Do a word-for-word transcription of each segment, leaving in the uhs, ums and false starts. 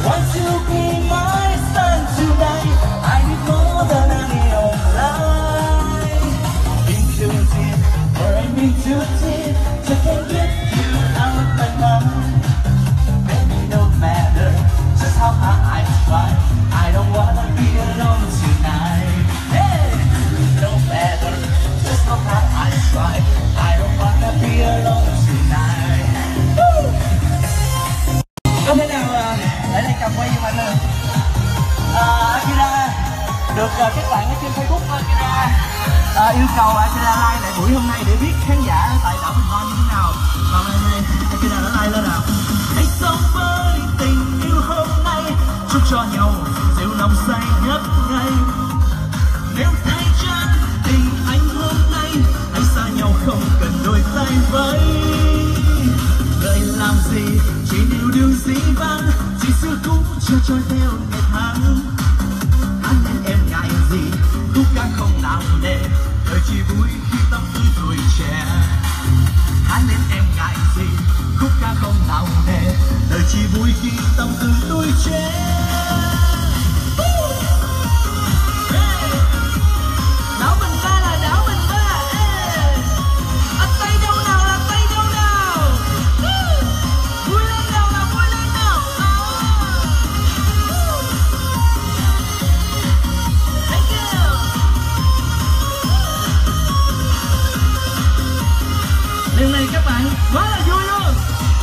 Want to be my sun tonight. I need more than a neon light. In too deep, burning too deep, so I can't get you out of my mind. Baby, no matter just how hard I try, I don't wanna be alone tonight. Hey, no matter just how hard I try, I don't wanna be alone tonight. Woo! Có thể nào uh, lại đây cầm quay giùm anh ơi. À, Akira được uh, các bạn ở trên Facebook Akira uh, yêu cầu Akira like lại buổi hôm nay để biết khán giả tại đảo Bình Hoan như thế nào. Và hôm nay Akira đã like lên nào. Hãy sống với tình yêu hôm nay, chúc cho nhau dịu lòng say ngất ngây. Nếu tay chân tình anh hôm nay, hãy xa nhau không cần đôi tay vẫy. Lời làm gì chỉ điều đường dĩ vãng, chỉ xưa cũ cho trôi theo ngày tháng. Hát nên em ngại gì, khúc ca không nặng nề, đời chỉ vui khi tâm tư tuổi trẻ. Hát nên em ngại gì, khúc ca không nặng nề, đời chỉ vui khi tâm tư tuổi trẻ. Đảo Bình Ba là đảo Bình Ba. Ở tay đâu nào là tay đâu nào. Vui lên nào là vui lên nào. Thank you. Lần này các bạn quá là vui luôn.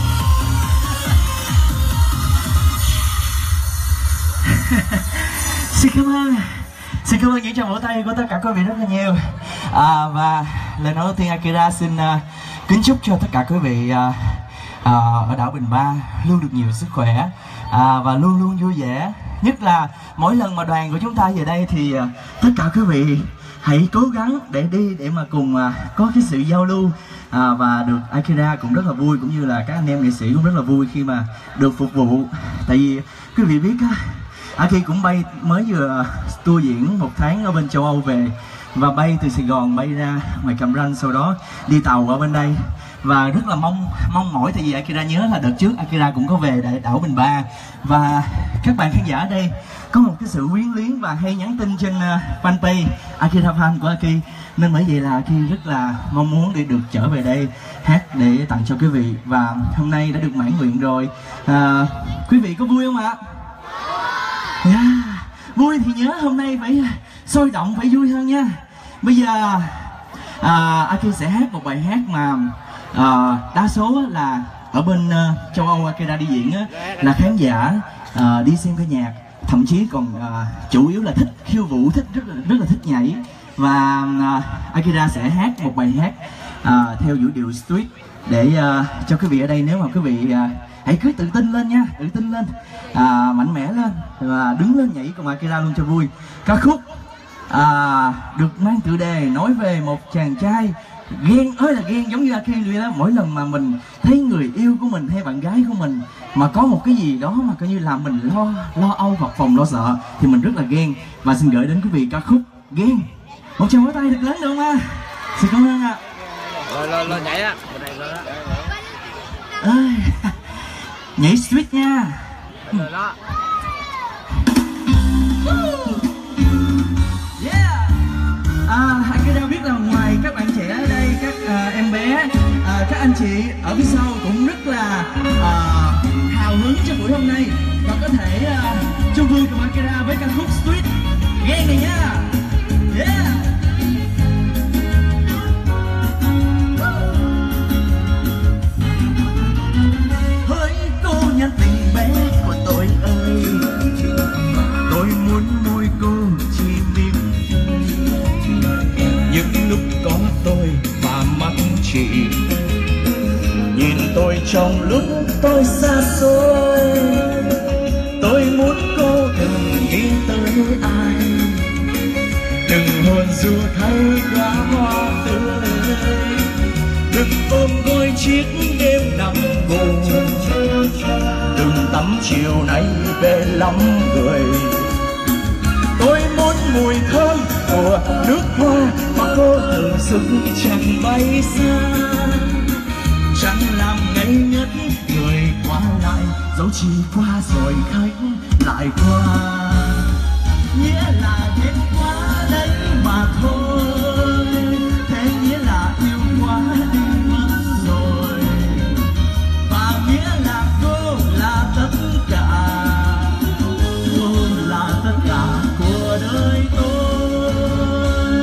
Xin cảm ơn. Xin cảm ơn những tràng vỗ tay của tất cả quý vị rất là nhiều. À, và lời nói đầu tiên Akira xin uh, kính chúc cho tất cả quý vị uh, uh, ở đảo Bình Ba luôn được nhiều sức khỏe uh, và luôn luôn vui vẻ. Nhất là mỗi lần mà đoàn của chúng ta về đây thì uh, tất cả quý vị hãy cố gắng để đi để mà cùng uh, có cái sự giao lưu. À, và được Akira cũng rất là vui, cũng như là các anh em nghệ sĩ cũng rất là vui khi mà được phục vụ. Tại vì quý vị biết á, Aki cũng bay mới vừa tour diễn một tháng ở bên châu Âu về, và bay từ Sài Gòn bay ra ngoài Cam Ranh, sau đó đi tàu ở bên đây. Và rất là mong mong mỏi, tại vì Akira nhớ là đợt trước Akira cũng có về đại đảo Bình Ba, và các bạn khán giả ở đây có một cái sự quyến luyến và hay nhắn tin trên uh, fanpage Akira fan của Aki, nên bởi vậy là Aki rất là mong muốn để được trở về đây hát để tặng cho quý vị, và hôm nay đã được mãn nguyện rồi. À, quý vị có vui không ạ? Yeah. Vui thì nhớ hôm nay phải sôi động, phải vui hơn nha. Bây giờ à, Aki sẽ hát một bài hát mà à, đa số là ở bên uh, châu Âu Akira đi diễn á, là khán giả uh, đi xem ca nhạc, thậm chí còn uh, chủ yếu là thích khiêu vũ, thích rất là, rất là thích nhảy. Và uh, Akira sẽ hát một bài hát uh, theo vũ điệu street để uh, cho quý vị ở đây, nếu mà quý vị uh, hãy cứ tự tin lên nha, tự tin lên, à, mạnh mẽ lên và đứng lên nhảy cùng Akira luôn cho vui. Ca khúc à, được mang tựa đề nói về một chàng trai ghen ơi là ghen, giống như Akira vậy đó. Mỗi lần mà mình thấy người yêu của mình hay bạn gái của mình mà có một cái gì đó mà coi như là mình lo lo âu, phập phồng, lo sợ thì mình rất là ghen. Và xin gửi đến quý vị ca khúc Ghen. Một tràng vỗ tay thật lớn được không ạ? Xin cảm ơn ạ. Rồi rồi rồi nhảy á. Ơi, nhảy street nha. Rồi đó. Yeah. À, Akira biết là ngoài các bạn trẻ ở đây, các uh, em bé, uh, các anh chị ở phía sau cũng rất là uh, hào hứng cho buổi hôm nay, và có thể uh, chung vui cùng Akira với ca khúc Street Ghen này nha. Yeah. Hỡi cô nhân tình bé của tôi ơi, tôi muốn môi cô chỉ mỉm những lúc có tôi và mắt chị. Nhìn tôi trong lúc tôi xa xôi, tôi muốn cô đừng nghĩ tới ai, đừng hôn dù thấy đóa hoa tươi, đừng ôm gối chiếc đêm nằm buồn, đừng tắm chiều nay về lắm người. Tôi muốn mùi thơm của nước hoa mà cô từng dưng chẳng bay xa, chẳng làm ngây ngất người qua lại dẫu chỉ qua rồi khách lại qua, nghĩa là ghét quá đấy mà thôi, thế nghĩa là yêu quá đi mất rồi, và nghĩa là cô là tất cả, cô là tất cả của đời tôi.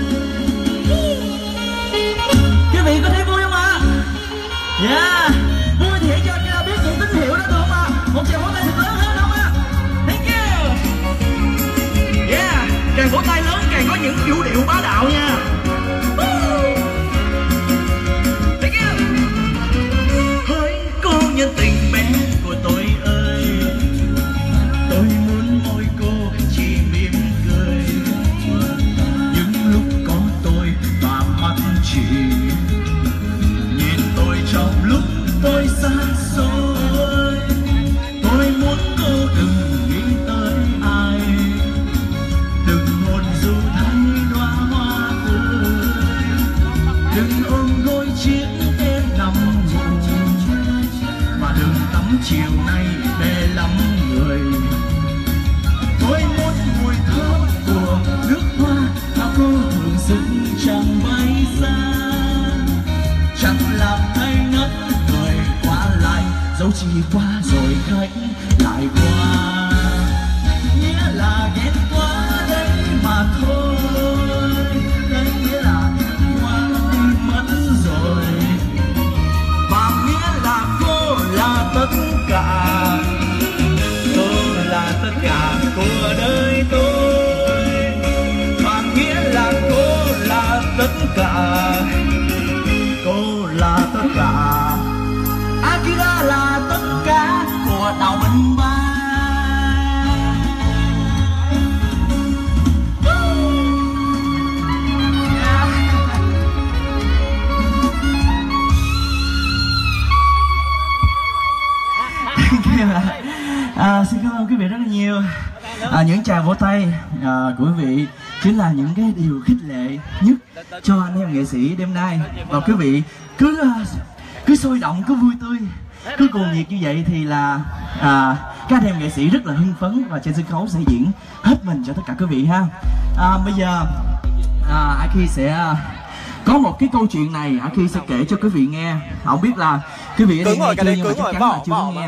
Quý vị có thấy vui không ạ? Yeah, vui thì hãy cho Akira biết những tín hiệu đó được không ạ? Một tràng vỗ tay thật lớn hơn không ạ? Thank you. Yeah, càng vỗ tay lớn càng có những vũ điệu bá đạo nha. Thank you. Hỡi cô nhân tình bé của tôi ơi, tôi muốn môi cô chỉ mỉm cười, những lúc có tôi và mắt chị, nhìn tôi trong lúc tôi xa xôi. Tôi muốn cô đừng nghĩ tới ai, đừng hôn dù thấy đóa hoa tươi, đừng ôm gối chiếc em nằm ngủ, và đừng tắm chiều nay bê lắm người. Tôi muốn mùi thơm của nước hoa mà cô hương dưng chẳng bay xa, chẳng làm thay ngất người qua lại, dẫu chỉ qua rồi khách lại qua, nghĩa là ghét quá đấy mà thôi, đấy nghĩa là qua đi mất rồi, và nghĩa là cô là tất cả, cô là tất cả của đời tôi, và nghĩa là cô là tất cả, cô là tất cả. Akira là tất cả của Đào Bình Ba. À, xin cảm ơn quý vị rất là nhiều. À, những tràng vỗ tay à, của quý vị chính là những cái điều khích lệ nhất cho anh em nghệ sĩ đêm nay, và quý vị cứ cứ sôi động, cứ vui tươi, cứ cuồng nhiệt như vậy thì là à, các anh em nghệ sĩ rất là hưng phấn và trên sân khấu sẽ diễn hết mình cho tất cả quý vị ha. À, bây giờ à, Aki sẽ có một cái câu chuyện này, Aki sẽ kể cho quý vị nghe. Không biết là quý vị ở đây nghe chưa, nhưng mà chắc chắn là chưa có nghe.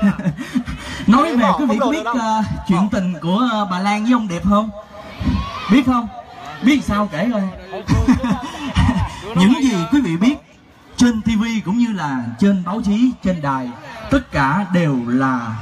Nói về quý vị có biết uh, chuyện tình của uh, bà Lan với ông Điệp không? Biết không? Biết sao kể coi. Những gì quý vị biết trên ti vi cũng như là trên báo chí, trên đài, tất cả đều là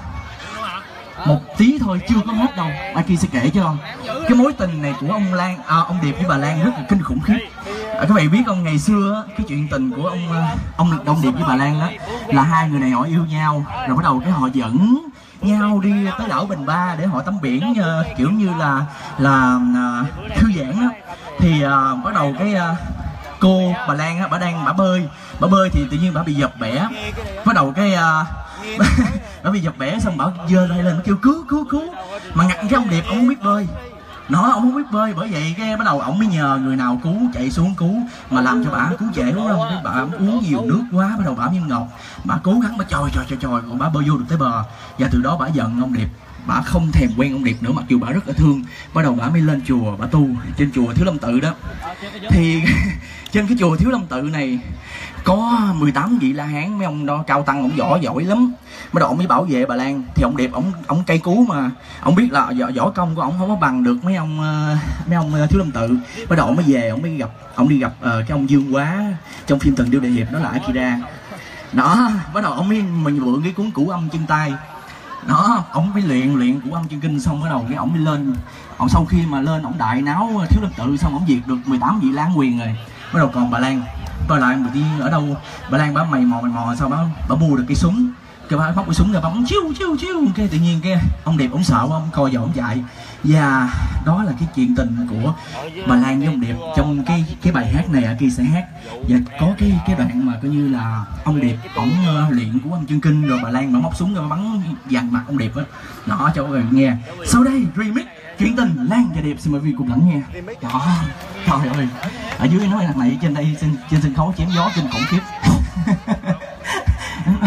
một tí thôi, chưa có hết đâu. Aki sẽ kể cho cái mối tình này của ông Lan, à, ông Điệp với bà Lan rất là kinh khủng khiếp. À, các bạn biết không, ngày xưa cái chuyện tình của ông ông ông Điệp với bà Lan đó là hai người này họ yêu nhau, rồi bắt đầu cái họ dẫn nhau đi tới đảo Bình Ba để họ tắm biển, uh, kiểu như là là uh, thư giãn đó. Thì uh, bắt đầu cái uh, cô bà Lan á, bà đang bà bơi, bà bơi thì tự nhiên bà bị dập bẻ, bắt đầu cái uh, bà bị dập bẻ xong bà giơ tay lên kêu cứu cứu cứu, mà ngặt cái ông Điệp ông không biết bơi. Nó ông không biết bơi, bởi vậy cái bắt đầu ổng mới nhờ người nào cứu, chạy xuống cứu, mà làm cho bà cứu trễ đúng không? Cái bà uống nhiều nước quá, bắt đầu bà miếng ngọt, bà cố gắng bà trồi trồi trồi trồi, còn bà bơi vô được tới bờ, và từ đó bà giận ông Điệp, bà không thèm quen ông Điệp nữa, mặc dù bà rất là thương. Bắt đầu bà mới lên chùa bà tu trên chùa Thiếu Lâm Tự đó. Thì trên cái chùa Thiếu Lâm Tự này có mười tám vị La Hán, mấy ông đó cao tăng, ông võ giỏi lắm. Bắt đầu ông mới bảo vệ bà Lan, thì ông Điệp ông ông cây cú mà ông biết là võ, võ công của ông không có bằng được mấy ông mấy ông Thiếu Lâm Tự. Bắt đầu ông mới về, ông mới gặp ông đi gặp uh, cái ông Dương Quá trong phim Thần Điêu Đại Hiệp, đó là Akira đó. Bắt đầu ông mới mình mượn cái cuốn Cửu Âm Chân Tai đó, ông mới luyện luyện Cửu Âm Chân Kinh, xong bắt đầu cái ông mới lên, ông sau khi mà lên ông đại náo Thiếu Lâm Tự xong ông diệt được mười tám vị La Hán quyền rồi. Bắt đầu còn bà Lan, bà Lan đi ở đâu, bà Lan bà mày mò mày mò sao bà bà mua được cây súng, cái bà móc cái súng rồi bà bắn chiêu chiêu chiêu, cái tự nhiên cái ông Điệp ông sợ, ông coi vào ông chạy. Và đó là cái chuyện tình của bà Lan với ông Điệp trong cái cái bài hát này. Aki sẽ hát và có cái cái đoạn mà coi như là ông Điệp ổng uh, luyện của ông Chân Kinh, rồi bà Lan bà móc súng rồi bà bắn dàn mặt ông Điệp á, nó cho mọi người nghe. Sau đây remix chuyện tình Lan và Điệp, xin mời quý vị cùng lắng nghe. Đó, trời ơi, ở dưới nói thằng này trên đây trên, trên sân khấu chém gió kinh khủng khiếp.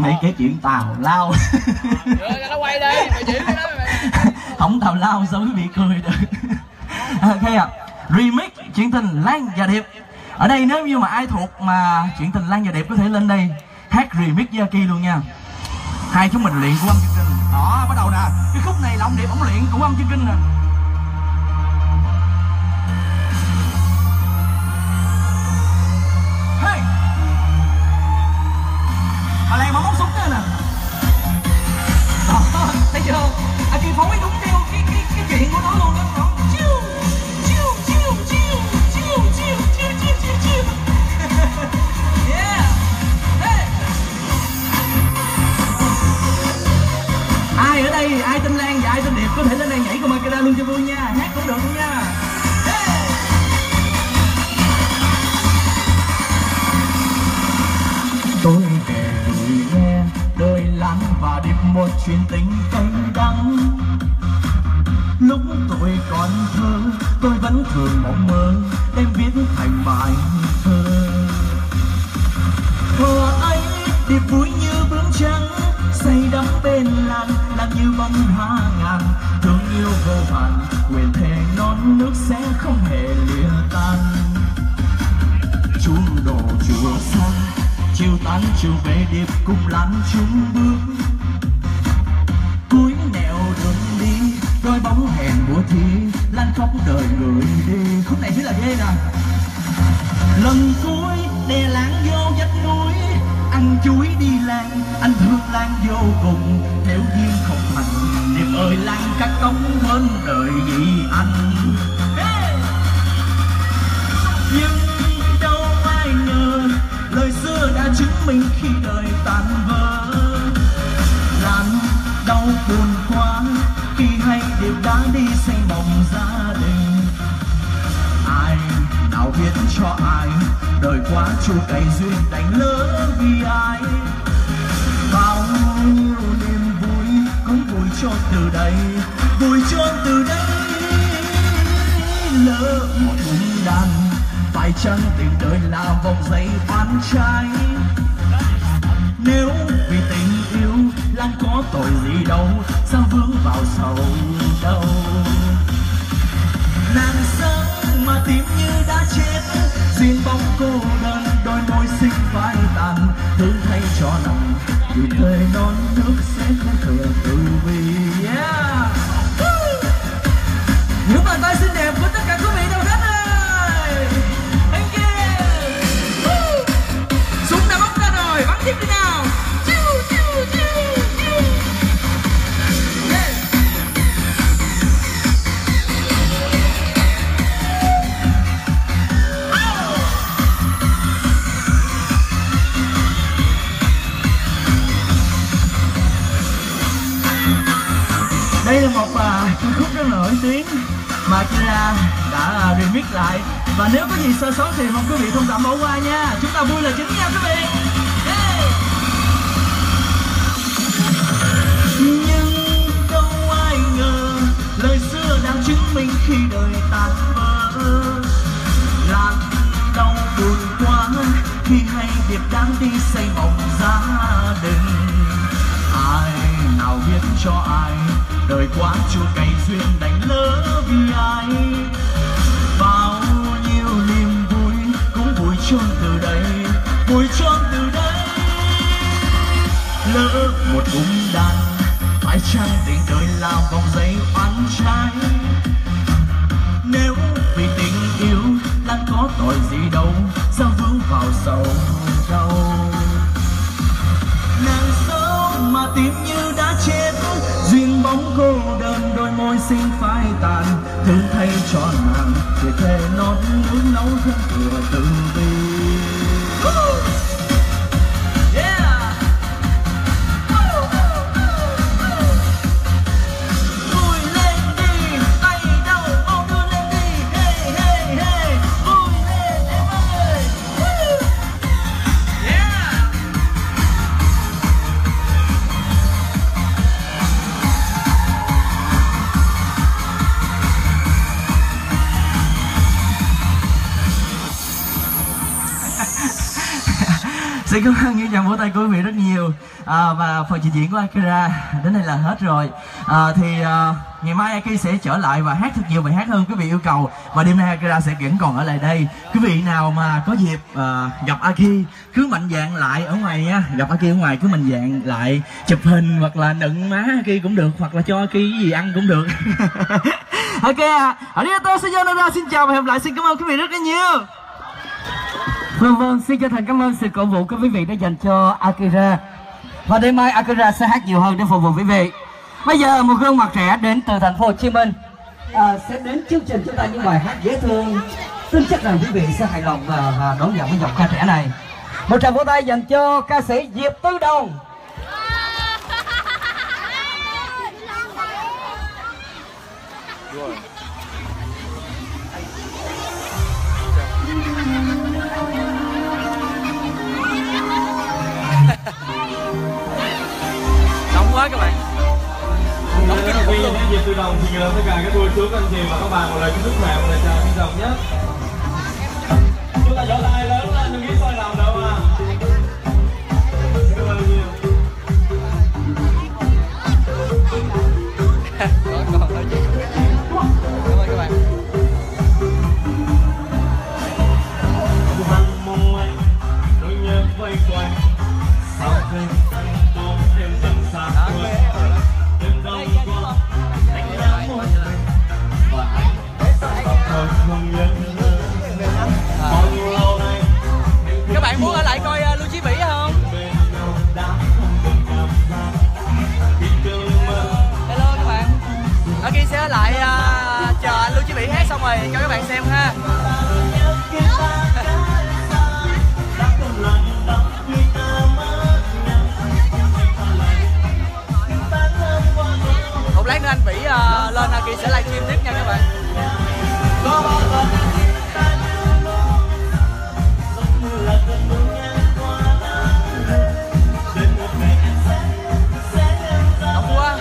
Mày kể chuyện tào lao. Rồi nó quay đi, mày chịu cái đó mày. Không tào lao sao quý vị cười được. Ok ạ. Remix chuyện tình Lan và Điệp. Ở đây nếu như mà ai thuộc mà chuyện tình Lan và Điệp có thể lên đây hát remix với Aki luôn nha. Hai chúng mình luyện của âm chương kinh. Đó, bắt đầu nè. Cái khúc này là ông Điệp ông luyện của âm chương kinh nè. Hey. Bà Lan mà móc súng nữa nè. Đó, thấy chưa? Aki phối đúng theo cái cái cái chuyện của nó luôn đó. Chiu, chiu, chiu, chiu, chiu, chiu, chiu, chiu, chiu, chiu. Yeah. Hey. Ai ở đây, ai tên Lan và ai tên Điệp có thể lên đây nhảy con Makeda luôn cho vui nha. Hát cũng được luôn nha. Hey. Tôi kể người nghe đời Lan và Điệp một chuyện tình cay đắng. Lúc tôi còn thơ, tôi vẫn thường mộng mơ đem viết thành bài thơ. Thuở ấy Điệp vui như bướm trắng, say đắm bên Lan, Lan như bông hoa ngàn. Thương yêu vô vàn, nguyện thề non nước sẽ không hề lìa tan. Chuông đổ chùa xong, chiều tan chiều về Điệp cùng Lan chung bước. Cuối nẻo đường đi, đôi bóng hẹn mùa thi, Lan khóc đời người đi. Khúc này mới là ghê nè. Lần cuối đè Lan vô vách núi, anh chuối đi Lan, anh thương Lan vô cùng. Nếu duyên không thành, Điệp ơi Lan cắt cống hơn đời vì anh. Hey! Nhưng đâu ai ngờ, lời xưa đã chứng minh khi đời tan vỡ. Lan đau buồn quá khi hay Điệp đã đi xây mộng gia đình. Ai nào biết cho ai, đời quá chua cay duyên đành lỡ vì ai. Bao nhiêu niềm vui cũng vui trốn từ đây, vui trốn từ đây. Lỡ một bụng đàn, phải chăng tình đời là vòng dây oán trái. Nếu vì tình yêu Lan có tội gì đâu, sao vướng vào sầu đâu. Nàng sống mà tim như đã chết, duyên bóng cô đơn, đôi môi xinh phai tàn. Thương thay cho nàng, vì thời non nước sẽ không thừa từ vì. Yeah. Những bàn tay xinh đẹp của tất cả quý vị đâu hết ơi. Thank you. Súng đã bắn ra rồi, bắn tiếp đi nào. Chiu, chiu, chiu, chiu. Yeah. Đây là một ca uh, khúc rất là nổi tiếng mà Akira đã remix lại. Và nếu có gì sơ sót thì mong quý vị thông cảm bỏ qua nha. Chúng ta vui là chính nha quý vị. Yeah. Nhưng đâu ai ngờ, lời xưa đã chứng minh khi đời tan vỡ. Lan đau buồn quá khi hay Điệp đang đi xây mộng gia đình. Ai nào biết cho ai, đời quá chua cay duyên đành lỡ vì ai. Bao nhiêu niềm vui cũng vui trốn từ đây, vui trốn từ đây. Lỡ một bụng đàn, phải chăng tình đời là vòng dây oán trái. Nếu vì tình yêu Lan có tội gì đâu, sao vướng vào sầu đâu. Nàng sống mà tim như đã chết, duyên bóng cô đơn, đôi môi xinh phai tàn. Thương thay cho nàng, để thề non nước nấu không thừa từ bi. Yeah. Vui lên đi, tay đâu mau đưa lên đi. Hey, hey, hey. Vui lên em ơi. Yeah. Xin cảm ơn những tràng vỗ tay của quý vị rất nhiều. À, và phần trình diễn của Akira đến đây là hết rồi. À, thì à, ngày mai Aki sẽ trở lại và hát thật nhiều bài hát hơn quý vị yêu cầu. Và đêm nay Akira sẽ vẫn còn ở lại đây. Quý vị nào mà có dịp à, gặp Aki cứ mạnh dạn lại ở ngoài nha. Gặp Aki ở ngoài cứ mạnh dạn lại chụp hình hoặc là nựng má Aki cũng được, hoặc là cho Aki cái gì ăn cũng được. Ok à, arigatou sayonara, xin chào và hẹn gặp lại. Xin cảm ơn quý vị rất là nhiều. Vâng vâng, xin chân thành cảm ơn sự cổ vũ của quý vị đã dành cho Akira. Và đêm mai Akira sẽ hát nhiều hơn để phục vụ quý vị. Bây giờ một gương mặt trẻ đến từ thành phố Hồ Chí Minh à, sẽ đến chương trình chúng ta những bài hát dễ thương. Tin chắc rằng quý vị sẽ hài lòng và, và đón nhận với giọng ca trẻ này. Một tràng vỗ tay dành cho ca sĩ Diệp Tư Đồng. Nóng quá các bạn. Nóng kinh khủng luôn. Diệp Tư Đồng thì tất cả các cô chú anh chị và các bạn một lời chúc sức khỏe, một lời chào trân trọng nhất. Chúng ta vỗ tay lớn lên, đừng nghĩ sai lầm đâu à. Cảm ơn nhiều. Còn còn nói chuyện. Cảm ơn các bạn. Vang mong anh, nỗi nhớ quay quanh. Sao quên bóng em dần xa quên. Đêm đông qua, anh đã một lần. Và anh thôi không nhớ. Bao nhiêu lâu nay Các bạn muốn ở lại coi uh, Lưu Chí Vĩ không? Hello các bạn. Aki sẽ ở lại uh, chờ anh Lưu Chí Vĩ hát xong rồi cho các bạn xem ha. Một lát nữa anh Vĩ uh, lên Aki sẽ livestream tiếp nha các bạn. Nóng quá.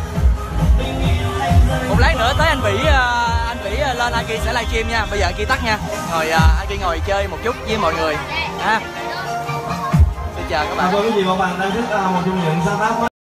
Một lát nữa tới anh Vĩ uh, anh Vĩ uh, lên Aki sẽ livestream nha. Bây giờ Aki tắt nha. Ngồi uh, Aki ngồi chơi một chút với mọi người ha. Xin chào các bạn. Cảm ơn quý vị và các bạn đang thích uh, một trong những sáng tác